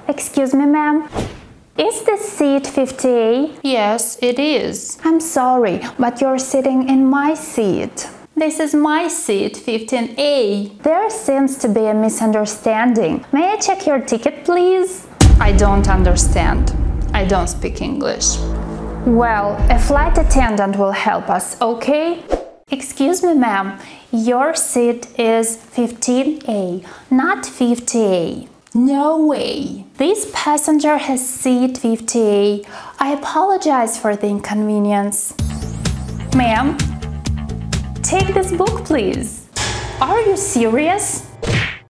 Excuse me, ma'am. Is this seat 50A? Yes, it is. I'm sorry, but you're sitting in my seat. This is my seat, 15A. There seems to be a misunderstanding. May I check your ticket, please? I don't understand. I don't speak English. Well, a flight attendant will help us, okay? Excuse me, ma'am. Your seat is 15A, not 50A. No way. This passenger has seat 50A. I apologize for the inconvenience. Ma'am, take this book, please. Are you serious?